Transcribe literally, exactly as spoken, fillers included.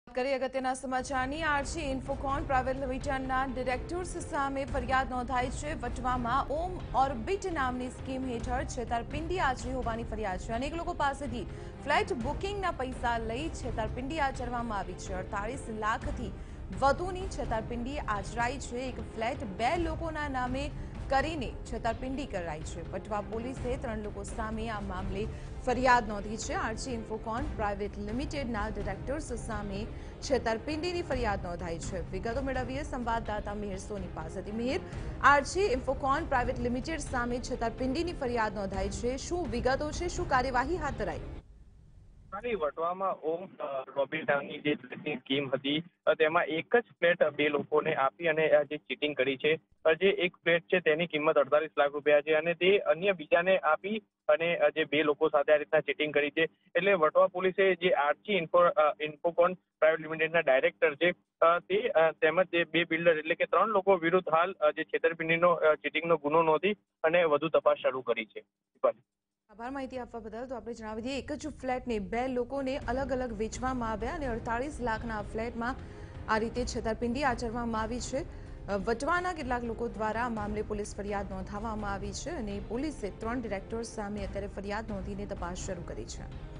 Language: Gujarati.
કરી અગત્યના સમાચારની આરજી ઇન્ફોકોન પ્રાઇવેટ લિમિટેડના ડિરેક્ટર્સ સામે ફરિયાદ નોંધાઈ છે। વટવામાં ઓમ ઓર્બિટ નામની સ્કીમ હેઠળ છેતરપિંડી આચરી હોવાની ફરિયાદ છે। અનેક લોકો પાસેથી ફ્લેટ બુકિંગના પૈસા લઈ છેતરપિંડી આચરવામાં આવી છે। અડતાલીસ લાખથી વધુની છેતરપિંડી આચરાઈ છે। એક ફ્લેટ બે લોકોના નામે કરીને છેતરપિંડી કરાઈ છે। વટવા પોલીસે ત્રણ લોકો સામે આ મામલે ફરિયાદ નોંધી છે। આરજી ઇન્ફોકોન પ્રાઇવેટ લિમિટેડના ડિરેક્ટર્સ સામે છેતરપિંડીની ફરિયાદ નોંધાઈ છે। વિગતો મેળવીએ સંવાદદાતા મિહિર સોની પાસેથી। Mihir, RG Infocon private limited સામે છેતરપિંડીની ફરિયાદ નોંધાઈ છે, શું વિગતો છે, શું કાર્યવાહી હાથ ધરાઈ? વટવામાં ઓમ રોબિટ નામની જે ફ્લેટની સ્કીમ હતી તેમાં એક જ ફ્લેટ બે લોકોને આપી અને જે ચીટિંગ કરી છે। જે એક ફ્લેટ છે તેની કિંમત અડતાલીસ લાખ રૂપિયા છે અને તે અન્ય બીજાને આપી અને જે બે લોકો સાથે આ રીતના ચીટિંગ કરી છે। એટલે વટવા પોલીસે જે આરજી ઇન્ફો ઇન્ફોકોન પ્રાઇવેટ લિમિટેડના ડાયરેક્ટર છે તે તેમજ જે બે બિલ્ડર એટલે કે ત્રણ લોકો વિરુદ્ધ હાલ જે છેતરપિંડીનો ચીટિંગનો ગુનો નોંધી અને વધુ તપાસ શરૂ કરી છે। આભાર માહિતી આપવા બદલ। તો આપણે જણાવી દઈએ, એક જ ફ્લેટને બે લોકોને અલગ અલગ વેચવામાં આવ્યા અને અડતાલીસ લાખના ફ્લેટમાં આ રીતે છેતરપિંડી આચરવામાં આવી છે। વટવાના કેટલાક લોકો દ્વારા આ મામલે પોલીસ ફરિયાદ નોંધાવવામાં આવી છે અને પોલીસે ત્રણ ડિરેક્ટર્સ સામે અત્યારે ફરિયાદ નોંધીને તપાસ શરૂ કરી છે।